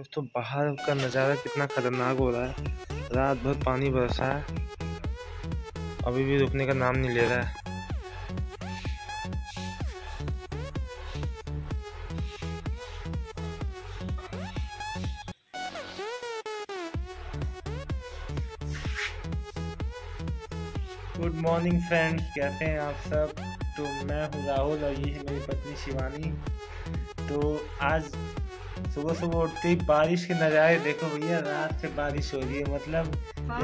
दोस्तों बाहर का नज़ारा कितना खतरनाक हो रहा है। रात भर पानी बरसा है, अभी भी रुकने का नाम नहीं ले रहा है। गुड मॉर्निंग फ्रेंड्स, कैसे हैं आप सब। तो मैं हूँ राहुल और ये है मेरी पत्नी शिवानी। तो आज सुबह सुबह उठते ही बारिश के नज़ारे देखो भैया। रात से बारिश हो रही है, मतलब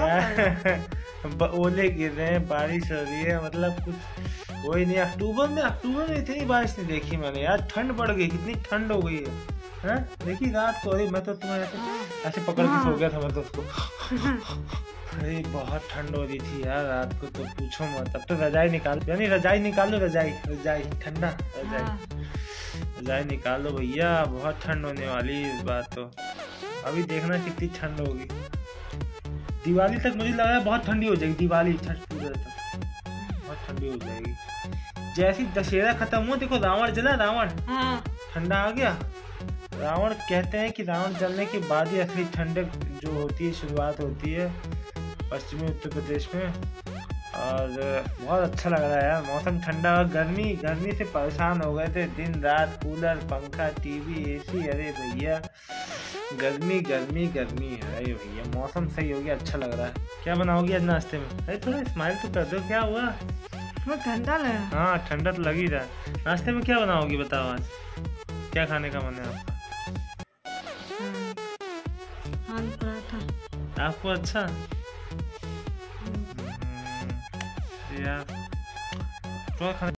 ओले गिर रहे हैं, बारिश हो रही है, मतलब कुछ वही नहीं। अक्टूबर में इतनी बारिश नहीं देखी मैंने यार। ठंड बढ़ गई, कितनी ठंड हो गई है। देखी रात को, अरे मैं तो तुम्हें ऐसे पकड़ के सो गया था मैं तो उसको। अरे बहुत ठंड हो रही थी यार रात को, तो पूछो मत। अब तो रजाई निकाल, यानी रजाई निकालो, रजाई ठंडा, रजाई निकालो भैया। बहुत ठंड होने वाली है इस बार तो। अभी देखना कितनी ठंड होगी। दिवाली तक मुझे लग रहा है बहुत ठंडी हो जाएगी। दिवाली छठ पूजा तक बहुत ठंडी हो जाएगी। जैसे दशहरा खत्म हुआ, देखो रावण जला, रावण ठंडा आ गया। रावण कहते हैं कि रावण जलने के बाद ही असली ठंडक जो होती है शुरुआत होती है पश्चिमी उत्तर प्रदेश में। और बहुत अच्छा लग रहा है यार, मौसम ठंडा। गर्मी से परेशान हो गए थे, दिन रात कूलर पंखा टीवी एसी। अरे भैया गर्मी है। अरे भैया मौसम सही हो गया, अच्छा लग रहा है। क्या बनाओगी आज नाश्ते में? अरे थोड़ा स्माइल तो कर दो, क्या हुआ? ठंडा लगा। हाँ ठंडा तो लग ही रहा है। नाश्ते में क्या बनाओगी बताओ, आज क्या खाने का मन है आपका? आलू पराठा। आपको अच्छा यार, तो